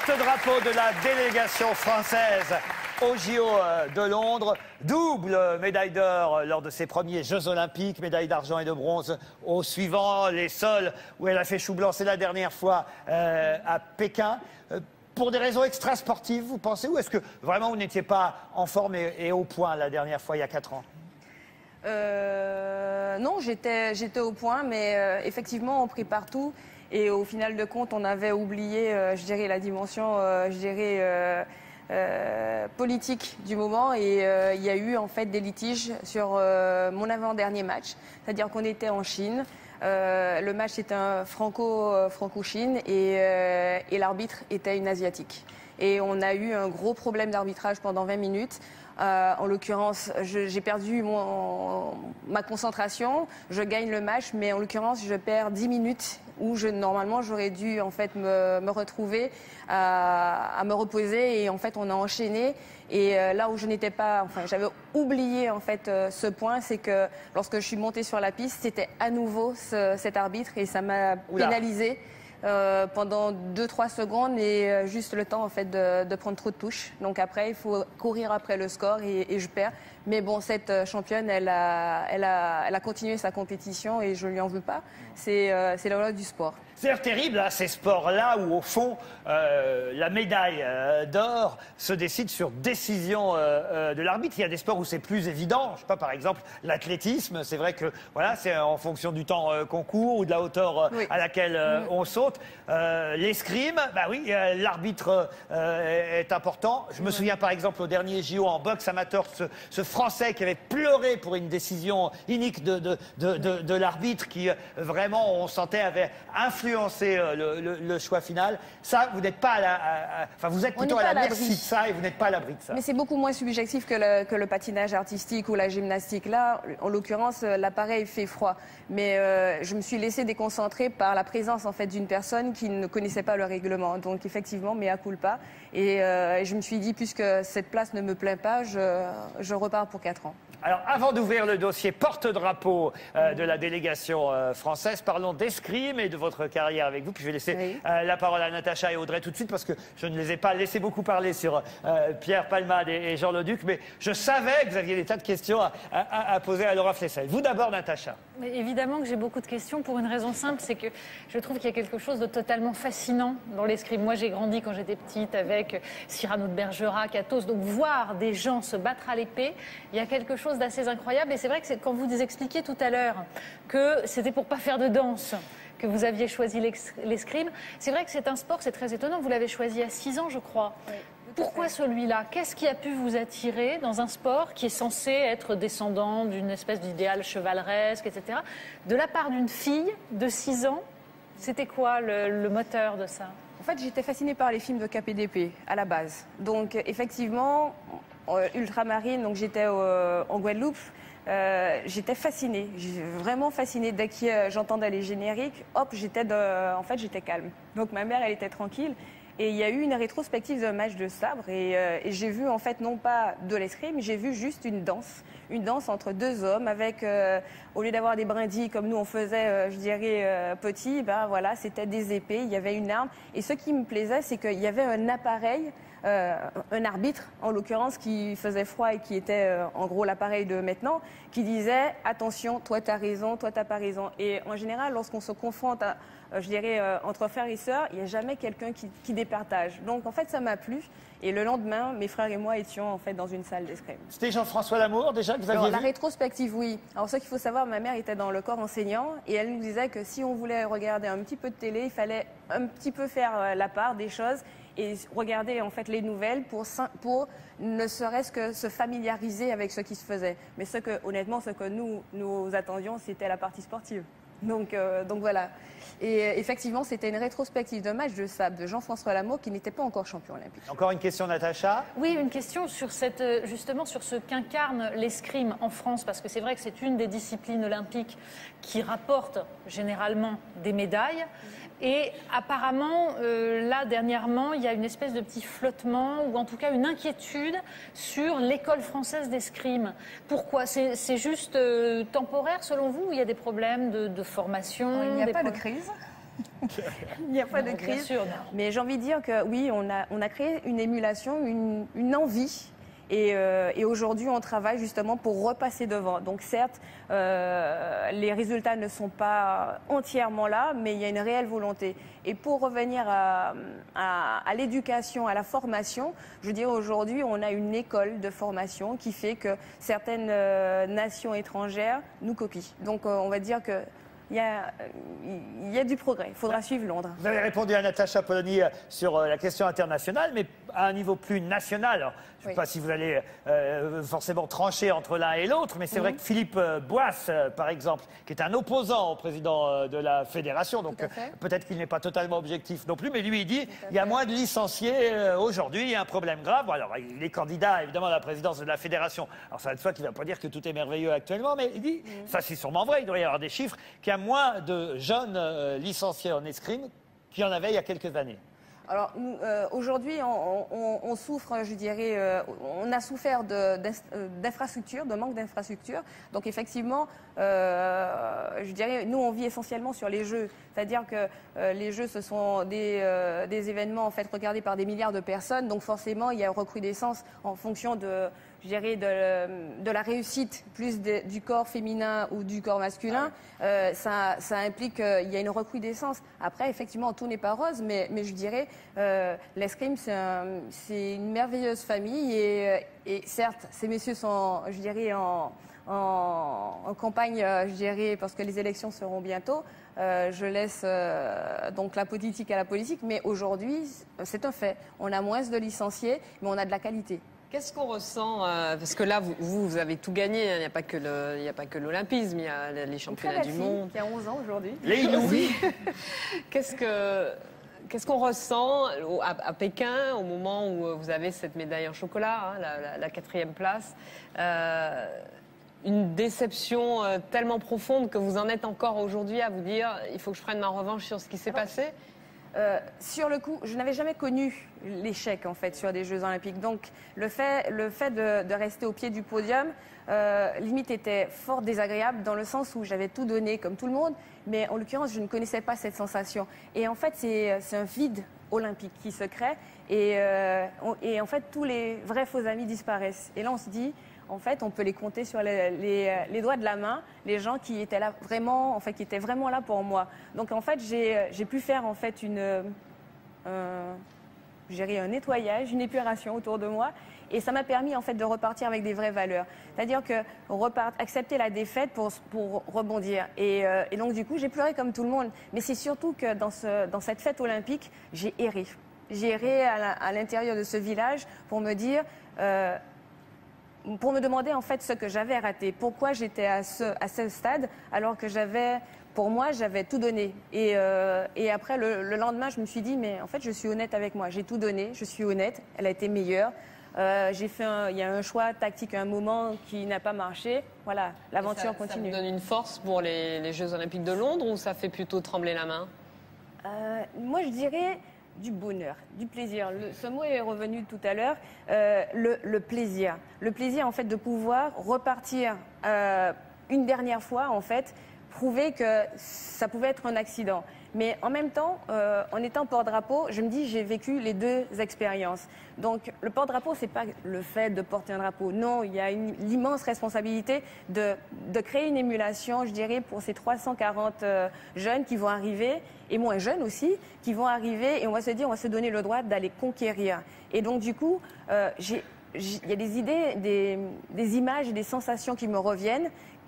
Porte-drapeau de la délégation française aux JO de Londres, double médaille d'or lors de ses premiers Jeux Olympiques, médaille d'argent et de bronze au suivant. Les sols où elle a fait chou blanc, c'est la dernière fois à Pékin. Pour des raisons extra-sportives, vous pensez, ou est-ce que vraiment vous n'étiez pas en forme et au point la dernière fois, il y a 4 ans? Non, j'étais au point, mais effectivement, on prit partout. Et au final de compte, on avait oublié, je dirais, la dimension, politique du moment. Et il y a eu en fait des litiges sur mon avant-dernier match. C'est-à-dire qu'on était en Chine. Le match était un franco-chine et l'arbitre était une asiatique. Et on a eu un gros problème d'arbitrage pendant 20 minutes. En l'occurrence, j'ai perdu ma concentration, je gagne le match, mais en l'occurrence, je perds 10 minutes où normalement j'aurais dû en fait me retrouver à me reposer, et en fait on a enchaîné. Et là où je n'étais pas, enfin j'avais oublié en fait ce point, c'est que lorsque je suis montée sur la piste, c'était à nouveau cet arbitre, et ça m'a pénalisée pendant 2-3 secondes, et juste le temps en fait de prendre trop de touches. Donc après il faut courir après le score, et je perds. Mais bon, cette championne, elle a continué sa compétition, et je lui en veux pas. C'est la loi du sport. C'est terrible, hein, ces sports-là où, au fond, la médaille d'or se décide sur décision de l'arbitre. Il y a des sports où c'est plus évident. Je sais pas, par exemple, l'athlétisme. C'est vrai que voilà, c'est en fonction du temps qu'on court ou de la hauteur à laquelle on saute. L'escrime, bah oui, l'arbitre est important. Je me souviens, par exemple, au dernier JO en boxe amateur, ce Français qui avait pleuré pour une décision inique de l'arbitre qui, vraiment, on sentait, avait influencé le choix final. Ça, vous n'êtes pas enfin, vous êtes plutôt à la merci de ça, et vous n'êtes pas à l'abri de ça. Mais c'est beaucoup moins subjectif que le patinage artistique ou la gymnastique. Là, en l'occurrence, l'appareil fait froid. Mais je me suis laissée déconcentrer par la présence en fait d'une personne qui ne connaissait pas le règlement. Donc effectivement, mea culpa. Et je me suis dit, puisque cette place ne me plaît pas, je repars pour 4 ans. Alors, avant d'ouvrir le dossier porte-drapeau de la délégation française, parlons d'escrime et de votre carrière avec vous. Puis je vais laisser la parole à Natacha et Audrey tout de suite, parce que je ne les ai pas laissés beaucoup parler sur Pierre Palmade et Jean Leduc. Mais je savais que vous aviez des tas de questions à poser à Laura Flessel. Vous d'abord, Natacha. Mais évidemment que j'ai beaucoup de questions, pour une raison simple, c'est que je trouve qu'il y a quelque chose de totalement fascinant dans l'escrime. Moi, j'ai grandi quand j'étais petite avec Cyrano de Bergerac, Athos. Donc voir des gens se battre à l'épée, il y a quelque chose d'assez incroyable. Et c'est vrai que quand vous expliquiez tout à l'heure que c'était pour pas faire de danse que vous aviez choisi l'escrime, c'est vrai que c'est un sport, c'est très étonnant. Vous l'avez choisi à 6 ans, je crois. Oui. Pourquoi celui-là? Qu'est-ce qui a pu vous attirer dans un sport qui est censé être descendant d'une espèce d'idéal chevaleresque, etc. De la part d'une fille de 6 ans, c'était quoi le moteur de ça? En fait, j'étais fascinée par les films de KPDP à la base. Donc effectivement, ultramarine, donc j'étais en Guadeloupe. J'étais fascinée, vraiment fascinée. Dès que j'entendais les génériques, hop, j'étais calme. Donc ma mère, elle était tranquille. Et il y a eu une rétrospective d'un match de sabre, et j'ai vu en fait non pas de l'escrime, j'ai vu juste une danse entre 2 hommes avec, au lieu d'avoir des brindilles comme nous on faisait, je dirais petit, ben voilà, c'était des épées, il y avait une arme. Et ce qui me plaisait, c'est qu'il y avait un appareil, un arbitre en l'occurrence, qui faisait froid et qui était en gros l'appareil de maintenant, qui disait attention, toi t'as raison, toi t'as pas raison. Et en général, lorsqu'on se confronte je dirais entre frères et sœurs, il n'y a jamais quelqu'un qui départage. Donc en fait ça m'a plu, et le lendemain mes frères et moi étions en fait dans une salle d'escrime. C'était Jean-François Lamour déjà que vous aviez vu? La rétrospective, oui. Alors ce qu'il faut savoir, ma mère était dans le corps enseignant, et elle nous disait que si on voulait regarder un petit peu de télé, il fallait un petit peu faire la part des choses et regarder en fait les nouvelles pour ne serait-ce que se familiariser avec ce qui se faisait. Mais honnêtement, ce que nous attendions, c'était la partie sportive. Donc voilà. Et effectivement, c'était une rétrospective de match de sabre de Jean-François Lamour, qui n'était pas encore champion olympique. Encore une question, Natacha? Oui, une question sur justement sur ce qu'incarne l'escrime en France, parce que c'est vrai que c'est une des disciplines olympiques qui rapporte généralement des médailles. Et apparemment, là, dernièrement, il y a une espèce de petit flottement, ou en tout cas une inquiétude sur l'école française d'escrime. Pourquoi? C'est juste temporaire, selon vous, ou il y a des problèmes de formation? Il n'y a pas de crise. Il n'y a pas de Non, crise. bien sûr, non. Mais j'ai envie de dire que oui, on a créé une émulation, une envie. Et aujourd'hui, on travaille justement pour repasser devant. Donc certes, les résultats ne sont pas entièrement là, mais il y a une réelle volonté. Et pour revenir à l'éducation, à la formation, je dirais aujourd'hui, on a une école de formation qui fait que certaines nations étrangères nous copient. Donc on va dire que il y a du progrès. Il faudra suivre Londres. Vous avez répondu à Natacha Polony sur la question internationale, mais à un niveau plus national. Alors, je ne sais pas si vous allez forcément trancher entre l'un et l'autre, mais c'est vrai que Philippe Boisse, par exemple, qui est un opposant au président de la fédération, donc peut-être qu'il n'est pas totalement objectif non plus, mais lui, il dit il y a moins de licenciés aujourd'hui, il y a un problème grave. Bon, alors, il est candidat, évidemment, à la présidence de la fédération. Alors, ça va de soi qu'il ne va pas dire que tout est merveilleux actuellement, mais il dit, ça c'est sûrement vrai, il doit y avoir des chiffres, qu'il y a moins de jeunes licenciés en escrime qu'il y en avait il y a quelques années. Alors aujourd'hui, on souffre, je dirais, on a souffert d'infrastructures, de manque d'infrastructures. Donc effectivement, je dirais, nous on vit essentiellement sur les jeux. C'est-à-dire que les jeux, ce sont des événements en fait regardés par des milliards de personnes. Donc forcément, il y a une recrudescence en fonction de, je dirais, de la réussite plus du corps féminin ou du corps masculin. Ça implique qu'il y a une recrudescence. Après, effectivement, tout n'est pas rose, mais je dirais, l'escrime, c'est une merveilleuse famille. Et certes, ces messieurs sont, je dirais, en campagne, je dirais, parce que les élections seront bientôt. Je laisse donc la politique à la politique. Mais aujourd'hui, c'est un fait. On a moins de licenciés, mais on a de la qualité. Qu'est-ce qu'on ressent parce que là, vous avez tout gagné. Il n'y a pas que l'olympisme, il y a les championnats du monde. Qui a 11 ans aujourd'hui. Les Inuits. Qu'est-ce qu'on ressent à Pékin au moment où vous avez cette médaille en chocolat, hein, la 4e place, une déception tellement profonde que vous en êtes encore aujourd'hui à vous dire il faut que je prenne ma revanche sur ce qui s'est passé? Sur le coup, je n'avais jamais connu l'échec en fait sur des Jeux Olympiques. Donc le fait de rester au pied du podium, limite était fort désagréable dans le sens où j'avais tout donné comme tout le monde, mais en l'occurrence je ne connaissais pas cette sensation. Et en fait c'est un vide olympique qui se crée et en fait tous les vrais faux amis disparaissent. Et là on se dit en fait, on peut les compter sur les doigts de la main, les gens qui étaient là vraiment, en fait, qui étaient vraiment là pour moi. Donc, en fait, j'ai pu faire en fait un nettoyage, une épuration autour de moi, et ça m'a permis en fait de repartir avec des vraies valeurs. C'est-à-dire que accepter la défaite pour rebondir. Et donc, du coup, j'ai pleuré comme tout le monde. Mais c'est surtout que dans cette fête olympique, j'ai erré. J'ai erré à l'intérieur de ce village pour me dire. Pour me demander en fait ce que j'avais raté, pourquoi j'étais à ce stade alors que pour moi, j'avais tout donné. Et après, le lendemain, je me suis dit, mais en fait, je suis honnête avec moi. J'ai tout donné, je suis honnête, elle a été meilleure. Il y a un choix tactique à un moment qui n'a pas marché. Voilà, l'aventure continue. Ça vous donne une force pour les Jeux Olympiques de Londres ou ça fait plutôt trembler la main? Moi, je dirais du bonheur, du plaisir. Ce mot est revenu tout à l'heure. Le plaisir. Le plaisir, en fait, de pouvoir repartir une dernière fois, en fait, prouver que ça pouvait être un accident. Mais en même temps, en étant porte-drapeau, je me dis j'ai vécu les deux expériences. Donc le porte-drapeau, c'est pas le fait de porter un drapeau. Non, il y a l'immense responsabilité de créer une émulation, je dirais, pour ces 340 jeunes qui vont arriver, et moins jeunes aussi, qui vont arriver, et on va se dire, on va se donner le droit d'aller conquérir. Et donc du coup, il y a des idées, des images et des sensations qui me reviennent.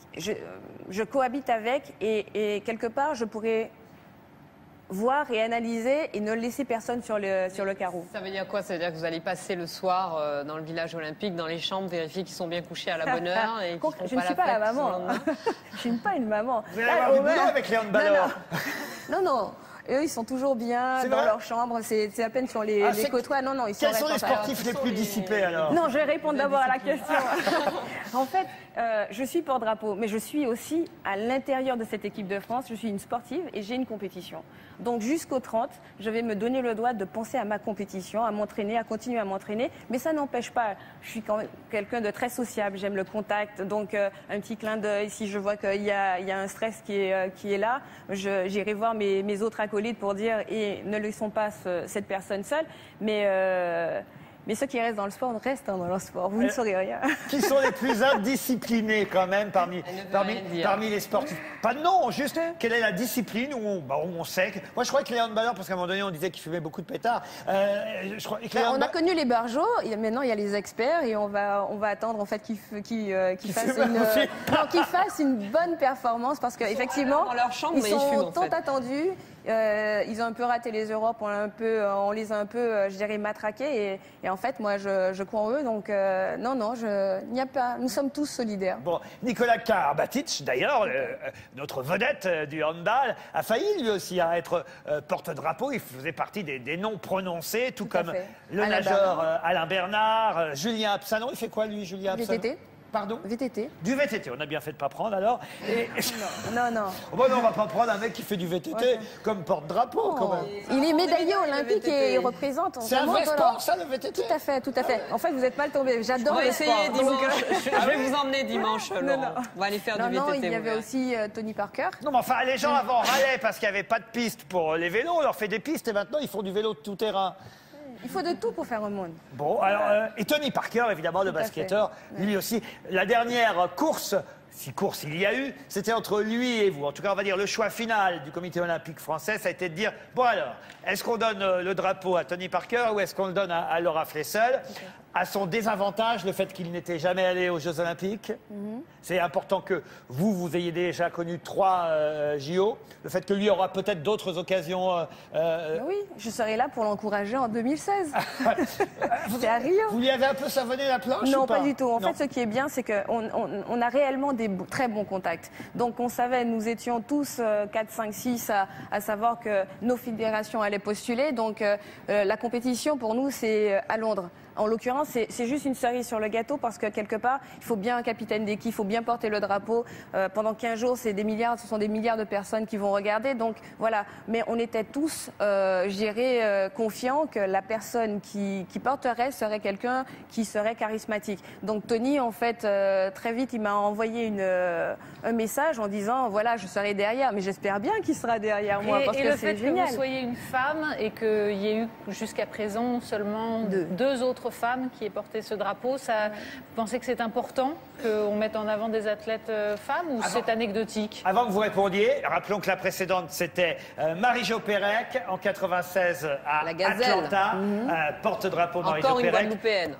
Je cohabite avec, et quelque part, je pourrais voir et analyser et ne laisser personne sur le carreau. Ça veut dire quoi? Ça veut dire que vous allez passer le soir dans le village olympique, dans les chambres, vérifier qu'ils sont bien couchés à la bonne heure et qu'ils je ne suis pas la maman. Je ne suis pas une maman. Vous allez avoir du boulot avec les handballeurs. Non. Eux, ils sont toujours bien dans leur chambre. C'est à peine sur les côtoies. Non, ils sont Quels sont les sportifs les plus dissipés alors? Non, je vais répondre d'abord à la question. En fait, je suis porte-drapeau, mais je suis aussi à l'intérieur de cette équipe de France. Je suis une sportive et j'ai une compétition. Donc jusqu'au 30, je vais me donner le droit de penser à ma compétition, à m'entraîner, à continuer à m'entraîner. Mais ça n'empêche pas, je suis quand même quelqu'un de très sociable, j'aime le contact. Donc un petit clin d'œil, si je vois qu'il y a un stress qui est là, j'irai voir mes autres acolytes pour dire ne laissons pas cette personne seule. Mais ceux qui restent dans le sport restent dans le sport. Vous ne saurez rien. Qui sont les plus indisciplinés quand même parmi les sportifs? Pas de nom, juste quelle est la discipline où on sait que... Moi je crois que les handballeurs, parce qu'à un moment donné on disait qu'ils fumaient beaucoup de pétards. On a connu les barjots, maintenant il y a les experts et on va attendre en fait qu'ils fassent une bonne performance parce qu'effectivement ils sont tant attendus. Ils ont un peu raté les Europes, on les a un peu, je dirais, matraqués. Et en fait, moi, je crois en eux. Donc, non, il n'y a pas. Nous sommes tous solidaires. Bon, Nicolas Karabatic, d'ailleurs, notre vedette du handball, a failli lui aussi être porte-drapeau. Il faisait partie des noms prononcés, tout comme le nageur Alain Bernard, Julien Absalon. Il fait quoi, lui, Julien Absalon? VTT. Pardon? VTT. Du VTT, on a bien fait de ne pas prendre alors. Non. Bon, non, on va pas prendre un mec qui fait du VTT comme porte-drapeau quand même. Il est médaillé olympique et il représente. C'est un vrai sport, ça, le VTT? Tout à fait. En fait, vous n'êtes mal tombé. J'adore le sport. On va essayer dimanche. Je vais vous emmener dimanche, Laurent. On va aller faire du VTT. Non, il y avait aussi Tony Parker. Non, mais enfin, les gens avant râlaient parce qu'il n'y avait pas de piste pour les vélos. On leur fait des pistes et maintenant, ils font du vélo de tout terrain. Il faut de tout pour faire un monde. Bon, alors, et Tony Parker, évidemment, le basketteur, lui aussi. La dernière course, si course il y a eu, c'était entre lui et vous. En tout cas, on va dire le choix final du comité olympique français, ça a été de dire, bon alors, est-ce qu'on donne le drapeau à Tony Parker ou est-ce qu'on le donne à Laura Flessel? À son désavantage, le fait qu'il n'était jamais allé aux Jeux Olympiques. C'est important que vous ayez déjà connu 3 JO. Le fait que lui aura peut-être d'autres occasions. Oui, je serai là pour l'encourager en 2016. C'est à Rio. Vous lui avez un peu savonné la planche? Non, ou pas du tout. En fait, ce qui est bien, c'est qu'on a réellement des très bons contacts. Donc, on savait, nous étions tous 4, 5, 6 à savoir que nos fédérations allaient postuler. Donc, la compétition, pour nous, c'est à Londres. En l'occurrence, c'est juste une cerise sur le gâteau parce que quelque part, il faut bien un capitaine d'équipe, il faut bien porter le drapeau. Pendant 15 jours, ce sont des milliards de personnes qui vont regarder. Donc voilà, mais on était tous, je dirais, confiants que la personne qui porterait serait quelqu'un qui serait charismatique. Donc Tony, en fait, très vite, il m'a envoyé un message en disant, voilà, je serai derrière, mais j'espère bien qu'il sera derrière moi parce que c'est génial. Et le fait que vous soyez une femme et qu'il y ait eu jusqu'à présent seulement 2 autres femmes qui aient porté ce drapeau, vous pensez que c'est important qu'on mette en avant des athlètes femmes ou c'est anecdotique? Avant que vous répondiez, rappelons que la précédente c'était Marie-Jo Pérec en 96 à Atlanta, porte-drapeau Marie-Jo Pérec. Encore une Guadeloupéenne.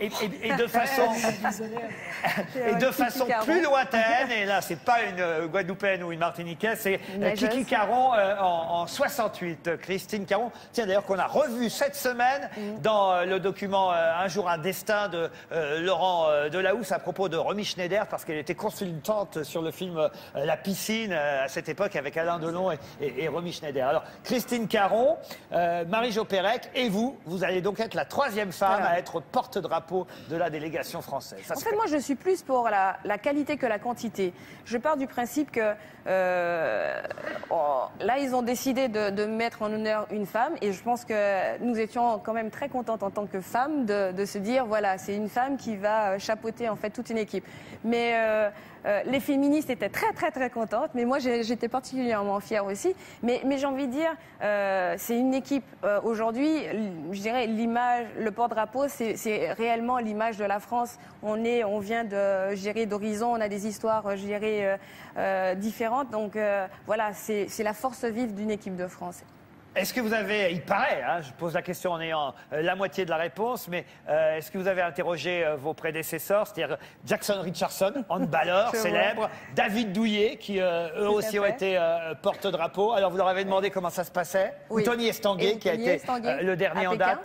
Et de façon plus lointaine, et là c'est pas une Guadeloupéenne ou une Martiniquaise, c'est Kiki Caron en 68. Christine Caron, tiens d'ailleurs qu'on a revu cette semaine dans le document Un jour un destin de Laurent Delahousse à propos de Romy Schneider parce qu'elle était consultante sur le film La piscine à cette époque avec Alain Delon et Romy Schneider. Alors Christine Caron, Marie-Jo Pérec et vous allez donc être la 3e femme à être porte-drapeau de la délégation française. En fait, moi je suis plus pour la qualité que la quantité. Je pars du principe que là ils ont décidé de mettre en honneur une femme et je pense que nous étions quand même très contentes en tant que femmes de se dire voilà, c'est une femme qui va chapeauter en fait toute une équipe. Mais les féministes étaient très contentes, mais moi j'étais particulièrement fière aussi. Mais j'ai envie de dire, c'est une équipe aujourd'hui, je dirais l'image, le porte-drapeau, c'est réellement l'image de la France. On vient d'horizons, on a des histoires, je dirais, différentes. Donc voilà, c'est la force vive d'une équipe de France. Est-ce que vous avez, il paraît, hein, je pose la question en ayant la moitié de la réponse, mais est-ce que vous avez interrogé vos prédécesseurs, c'est-à-dire Jackson Richardson, handballeur célèbre, David Douillet, qui eux aussi ont été porte-drapeau. Alors vous leur avez demandé comment ça se passait? Oui. Ou Tony Estanguet, qui a été le dernier en date?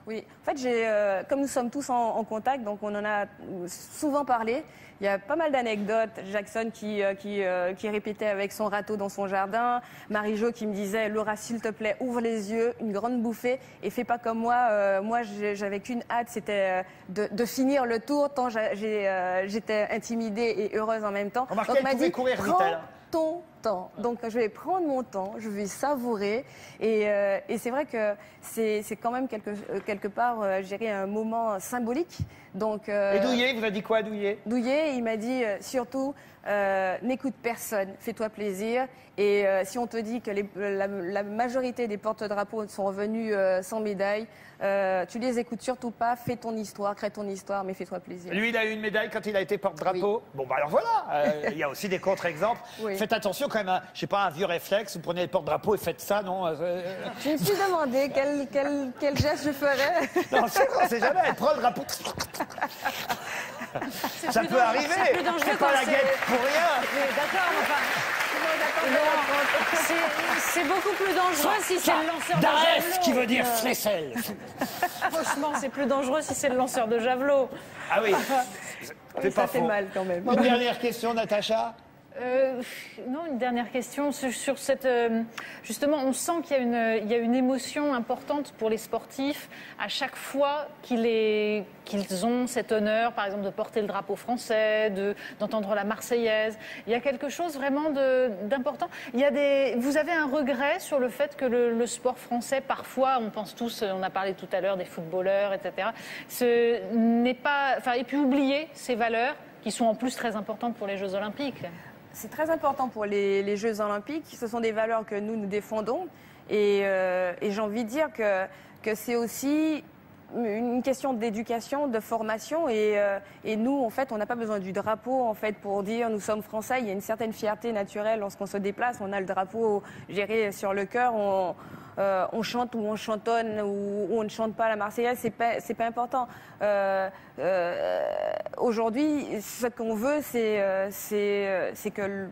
Oui, en fait, comme nous sommes tous en contact, donc on en a souvent parlé. Il y a pas mal d'anecdotes. Jackson qui répétait avec son râteau dans son jardin. Marie-Jo qui me disait, Laura, s'il te plaît, ouvre les yeux, une grande bouffée et fais pas comme moi. Moi, j'avais qu'une hâte, c'était de finir le tour, tant j'étais intimidée et heureuse en même temps. Remarquez, elle pouvait courir vite, elle. Ton temps. Donc je vais prendre mon temps, je vais savourer et c'est vrai que c'est quand même quelque part, je dirais, un moment symbolique. Donc, et Douillet, vous a dit quoi, Douillet? Douillet, il m'a dit surtout n'écoute personne, fais-toi plaisir. Et si on te dit que la majorité des porte-drapeaux sont revenus sans médaille, tu les écoutes surtout pas, fais ton histoire, crée ton histoire, mais fais-toi plaisir. Lui, il a eu une médaille quand il a été porte-drapeau. Oui. Bon, bah alors voilà, il y a aussi des contre-exemples. Oui. Faites attention quand même, à, je sais pas, un vieux réflexe, vous prenez le porte-drapeau et faites ça, non? Je me suis demandé quel geste je ferais. Non, on sait jamais, elle prend le drapeau. Ça peut arriver, c'est pas la guette pour rien. D'accord, c'est beaucoup plus dangereux si c'est le lanceur de javelot. Qui veut dire flesselle. Franchement, c'est plus dangereux si c'est le lanceur de javelot. Ah oui, c'est pas faux. Ça fait mal quand même. Une dernière question, Natacha. Non, une dernière question sur cette. Justement, on sent qu'il y a une émotion importante pour les sportifs à chaque fois qu'ils ont cet honneur, par exemple, de porter le drapeau français, d'entendre la Marseillaise. Il y a quelque chose vraiment d'important. Vous avez un regret sur le fait que le sport français, parfois, on pense tous, on a parlé tout à l'heure des footballeurs, etc. N'est pas, et puis oublier ces valeurs qui sont en plus très importantes pour les Jeux Olympiques. C'est très important pour les Jeux Olympiques. Ce sont des valeurs que nous défendons. Et j'ai envie de dire que c'est aussi une question d'éducation, de formation. Et nous, en fait, on n'a pas besoin du drapeau en fait, pour dire nous sommes Français. Il y a une certaine fierté naturelle lorsqu'on se déplace. On a le drapeau géré sur le cœur. On chante ou on chantonne ou on ne chante pas la Marseillaise, c'est pas important. Aujourd'hui, ce qu'on veut, c'est que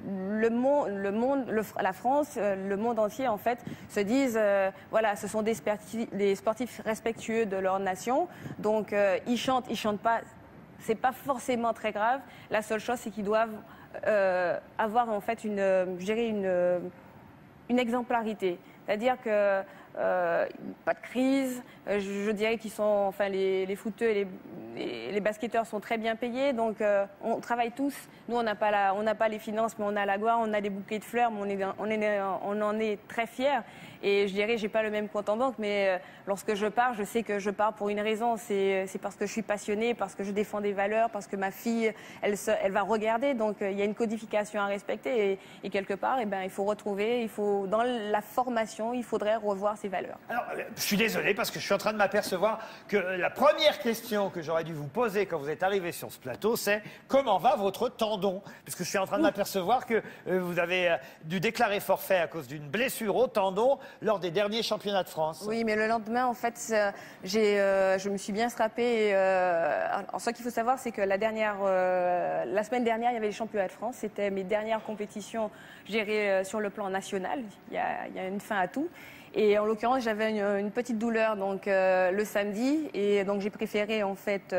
la France, le monde entier, en fait, se dise, voilà, ce sont des sportifs respectueux de leur nation. Donc, ils chantent pas. C'est pas forcément très grave. La seule chose, c'est qu'ils doivent avoir, en fait, une exemplarité. C'est-à-dire que pas de crise. Je dirais qu'ils sont, enfin, les footeux et les basketteurs sont très bien payés. Donc, on travaille tous. Nous, on n'a pas les finances, mais on a la gloire, on a des bouquets de fleurs, mais on en est très fiers. Et je dirais, j'ai pas le même compte en banque, mais lorsque je pars, je sais que je pars pour une raison. C'est parce que je suis passionnée, parce que je défends des valeurs, parce que ma fille, elle va regarder. Donc, il y a une codification à respecter. Et quelque part, il faut retrouver, dans la formation, il faudrait revoir ces valeurs. Alors, je suis désolé parce que je suis en train de m'apercevoir que la première question que j'aurais dû vous poser quand vous êtes arrivé sur ce plateau, c'est comment va votre tendon? Parce que je suis en train de m'apercevoir que vous avez dû déclarer forfait à cause d'une blessure au tendon lors des derniers championnats de France. Oui, mais le lendemain, en fait, je me suis bien frappée. Alors, ce qu'il faut savoir, c'est que la semaine dernière, il y avait les championnats de France. C'était mes dernières compétitions gérées sur le plan national. Il y a une fin à tout. Et en l'occurrence, j'avais une petite douleur donc le samedi, et donc j'ai préféré en fait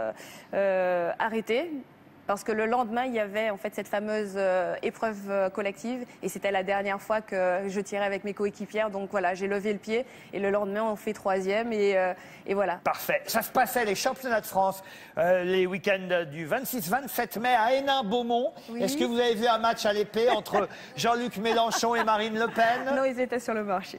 arrêter. Parce que le lendemain, il y avait en fait cette fameuse épreuve collective et c'était la dernière fois que je tirais avec mes coéquipières. Donc voilà, j'ai levé le pied et le lendemain, on fait troisième et voilà. Parfait. Ça se passait les championnats de France les week-ends du 26-27 mai à Hénin-Beaumont. Oui. Est-ce que vous avez vu un match à l'épée entre Jean-Luc Mélenchon et Marine Le Pen? Non, ils étaient sur le marché.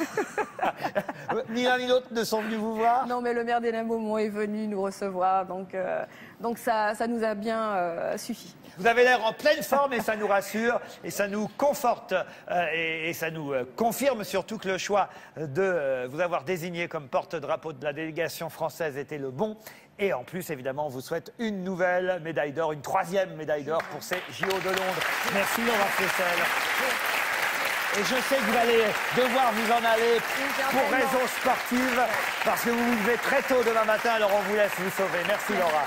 Ni l'un ni l'autre ne sont venus vous voir? Non, mais le maire d'Hénin-Beaumont est venu nous recevoir. Donc ça nous a bien suffi. Vous avez l'air en pleine forme et ça nous rassure et ça nous conforte et ça nous confirme surtout que le choix de vous avoir désigné comme porte-drapeau de la délégation française était le bon. Et en plus, évidemment, on vous souhaite une nouvelle médaille d'or, une troisième médaille d'or pour ces JO de Londres. Merci Laura Flessel. Et je sais que vous allez devoir vous en aller pour raisons sportives parce que vous vous levez très tôt demain matin, alors on vous laisse vous sauver. Merci Laura.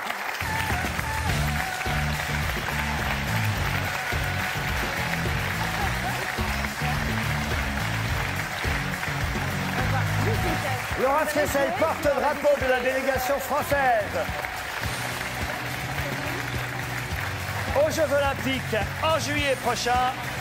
Au revoir. Laura Flessel, porte-drapeau de la délégation française aux Jeux Olympiques en juillet prochain.